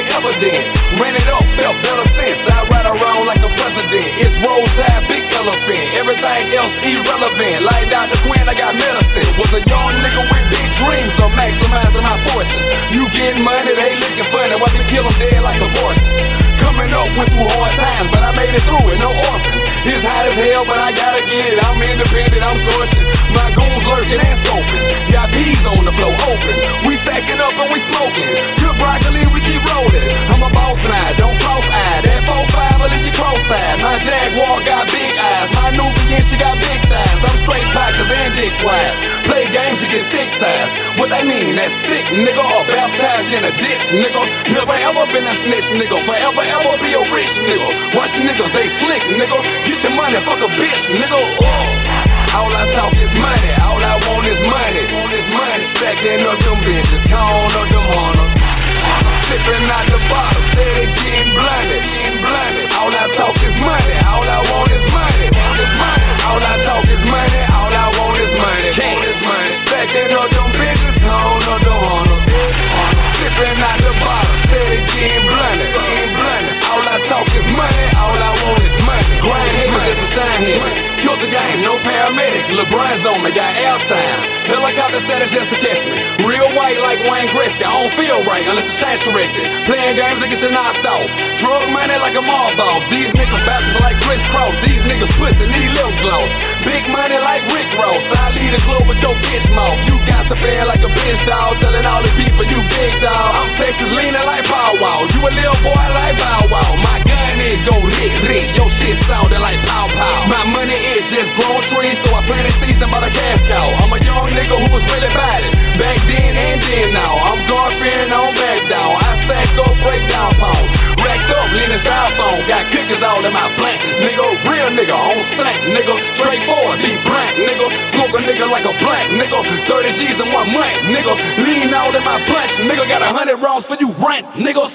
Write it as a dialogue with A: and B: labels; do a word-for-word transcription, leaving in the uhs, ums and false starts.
A: evident. Ran it up, felt better since. I ride around like a president. It's roadside, big elephant. Everything else irrelevant. Like Doctor Quinn, I got medicine. Was a young nigga with big dreams of maximizing my fortune. You getting money, they looking funny. Why they kill them dead like abortions? Coming up went through hard times, but I made it through it, no orphan. It's hot as hell, but I gotta get it. I'm independent, I'm scorching. My goons lurking and scoping. Got peas on the floor open. We sacking up and we smoking. Good broccoli, we keep rolling. I'm a boss now, don't cross-eye. That four five will leave you cross-eyed. My Jaguar got big eyes. My Nubian, she got big thighs. I'm straight pockets and dick wise. Play games, you get stick ties. What they mean, that stick, nigga, or baptized in a ditch, nigga. Never ever been a snitch, nigga. Forever ever be a rich nigga. Watch the niggas, they slick, nigga. Get your money, fuck a bitch, nigga. Oh. All I talk is money, all I want is money. Want is money, stacking up them bitches, count up them hunters. Sipping out the bottle, steady getting blunted, getting blunted. All I talk is money, all I want is money. Want is money. All I talk is money, all I want is money. Want is money, stacking up them bitches, count up them hunters. Sipping out the bottle, steady getting blunted, getting blunted. All I talk is money, all I want is money. Grind heavy just to shine heavy. Killed the game, no paramedics. LeBron's on me, got airtime. Helicopter status just to catch me. Real white like Wayne Gretzky. I don't feel right unless the change corrected. Playing games that get you knocked off. Drug money like a mob boss. These niggas Baptists like Chris Cross. These niggas pussy need lip gloss. Big money like Rick Ross. I lead a club with your bitch mouth. You got to bend like a bitch dog. Telling all the people you big dog. I'm Texas leaning like Bow Wow. You a little boy like Bow Wow. My gun is go lit, lit. Your shit sounding like pow pow. My money is just grown trees, so I planted seeds and bought a cash cow. I'm a young nigga who was really bad it. Back then and then now. I'm God-fearing, I don't back down. I sack up, break down pounds. Racked up, leaning styrofoam. Got cookies all in my blank. Nigga, real nigga, on stank, nigga. Straightforward, deep blank, nigga. Smoke a nigga like a black, nigga. thirty G's in one month, nigga. Lean out in my bunch, nigga. Got a hundred rounds for you rent, nigga.